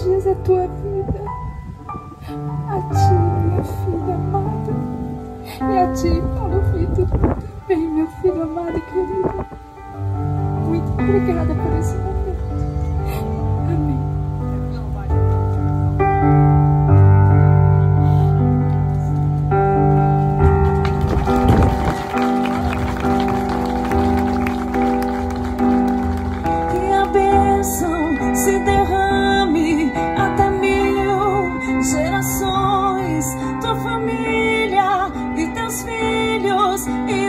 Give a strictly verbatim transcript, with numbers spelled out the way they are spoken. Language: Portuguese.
dias da tua vida. A ti, minha filha amada, e a ti, Paulo Vitor, também, meu filho amado e querido. Muito obrigada por esse momento. Amém. Que a bênção se derrame até mil gerações, tua família e teus filhos e